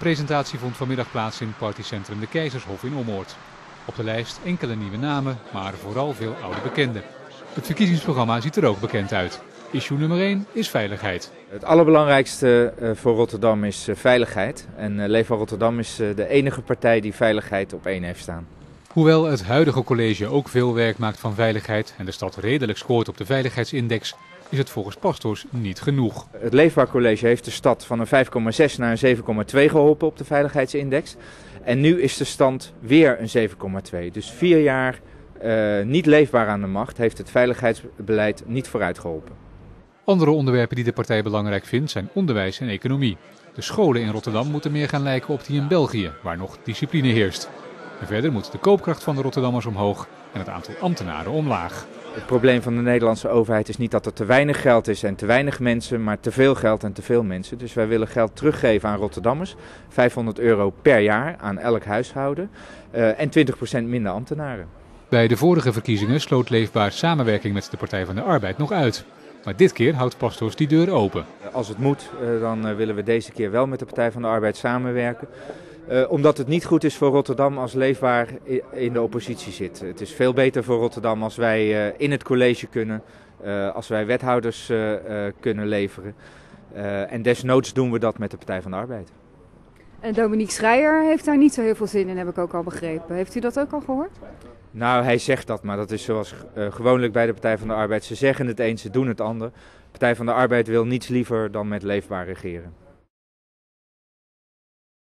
presentatie vond vanmiddag plaats in partycentrum De Keizershof in Ommoord. Op de lijst enkele nieuwe namen, maar vooral veel oude bekenden. Het verkiezingsprogramma ziet er ook bekend uit. Issue nummer 1 is veiligheid. Het allerbelangrijkste voor Rotterdam is veiligheid. En Leefbaar Rotterdam is de enige partij die veiligheid op één heeft staan. Hoewel het huidige college ook veel werk maakt van veiligheid en de stad redelijk scoort op de veiligheidsindex, is het volgens Pastors niet genoeg. Het Leefbaar College heeft de stad van een 5,6 naar een 7,2 geholpen op de veiligheidsindex. En nu is de stand weer een 7,2. Dus 4 jaar niet leefbaar aan de macht heeft het veiligheidsbeleid niet vooruit geholpen. Andere onderwerpen die de partij belangrijk vindt zijn onderwijs en economie. De scholen in Rotterdam moeten meer gaan lijken op die in België, waar nog discipline heerst. En verder moet de koopkracht van de Rotterdammers omhoog en het aantal ambtenaren omlaag. Het probleem van de Nederlandse overheid is niet dat er te weinig geld is en te weinig mensen, maar te veel geld en te veel mensen. Dus wij willen geld teruggeven aan Rotterdammers, €500 per jaar aan elk huishouden en 20% minder ambtenaren. Bij de vorige verkiezingen sloot Leefbaar samenwerking met de Partij van de Arbeid nog uit. Maar dit keer houdt Pastors die deur open. Als het moet, dan willen we deze keer wel met de Partij van de Arbeid samenwerken. Omdat het niet goed is voor Rotterdam als Leefbaar in de oppositie zit. Het is veel beter voor Rotterdam als wij in het college kunnen, als wij wethouders kunnen leveren. En desnoods doen we dat met de Partij van de Arbeid. En Dominique Schreier heeft daar niet zo heel veel zin in, heb ik ook al begrepen. Heeft u dat ook al gehoord? Nou, hij zegt dat, maar dat is zoals gewoonlijk bij de Partij van de Arbeid. Ze zeggen het een, ze doen het ander. De Partij van de Arbeid wil niets liever dan met Leefbaar regeren.